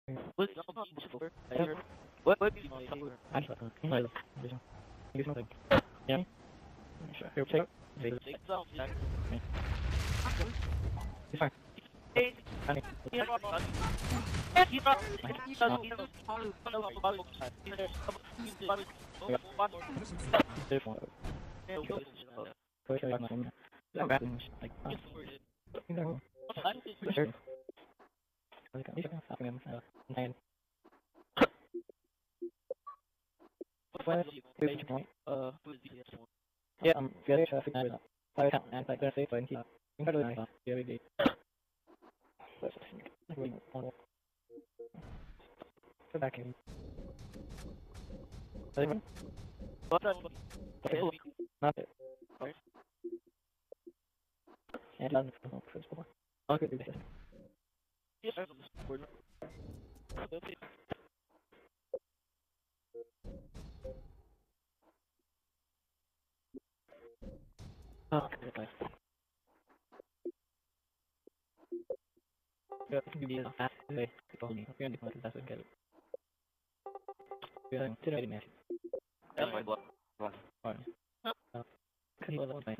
What's the over? What do you want to cover? I just like use my thing. Yeah. Sure. Here, take. Take some. It's fine. Hey, I mean, he's not. He's not. He's not. there's one. Go show you my phone. I'm bad things like you know. Sure. Like I'm just stopping him. And well, who's the point? Yeah, very traffic now. I can't and like there's a 20. Incredibly nice. Very good. Let's like we want go back in. Anyone? Not it. And done for principle. I'll go do this. Oh, good guys. Yeah, I think you fast today. People need. We're gonna do that's what get it. We're today match. Fine. Can you love my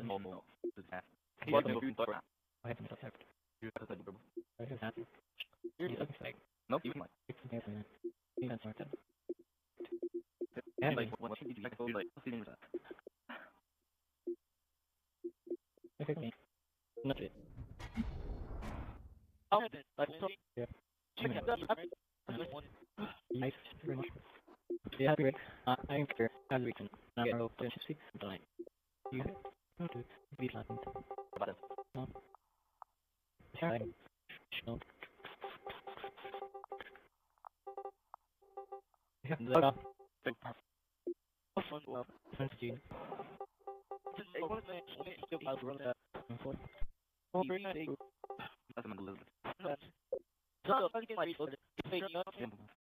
I have myself hacked. I have hacked. He's looking fake. Nope, even like, It's the man. He's not smart. and like, what should you do? Like, what's the name of that? Look at me. Not it. Yeah. Nice. Very much. Yeah, happy with. I am here. As we can. Now, don't you see? Like, you have to be like, About it. time. No. Yeah, the Big first gene. That's a mental Elizabeth. So,